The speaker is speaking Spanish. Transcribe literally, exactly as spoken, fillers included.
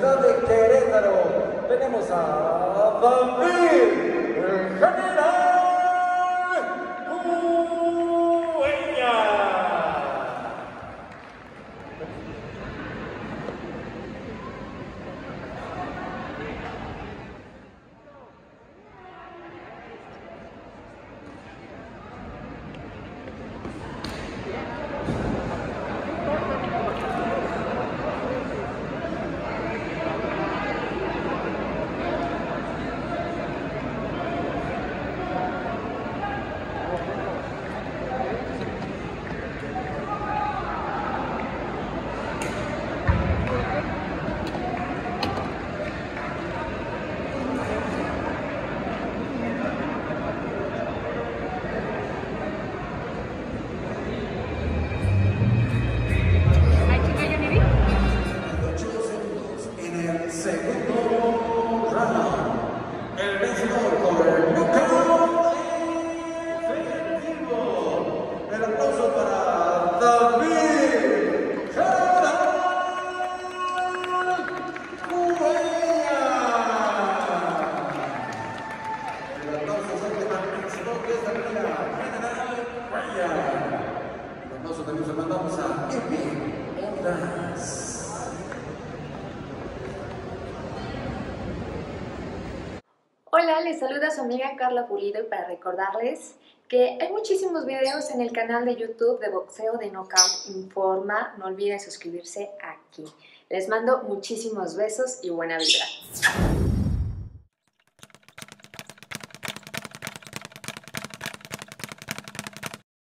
ciudad de Querétaro tenemos a David, el general Cuellar. Segundo round, el vencedor por el knockout efectivo. El aplauso para David Cuellar. El aplauso fuerte para el vencedor de esta pelea, General Cuellar. El aplauso también se mandamos a Epi Ondas. Hola, les saluda su amiga Carla Pulido y para recordarles que hay muchísimos videos en el canal de YouTube de boxeo de Knockout Informa. No olviden suscribirse aquí. Les mando muchísimos besos y buena vibra.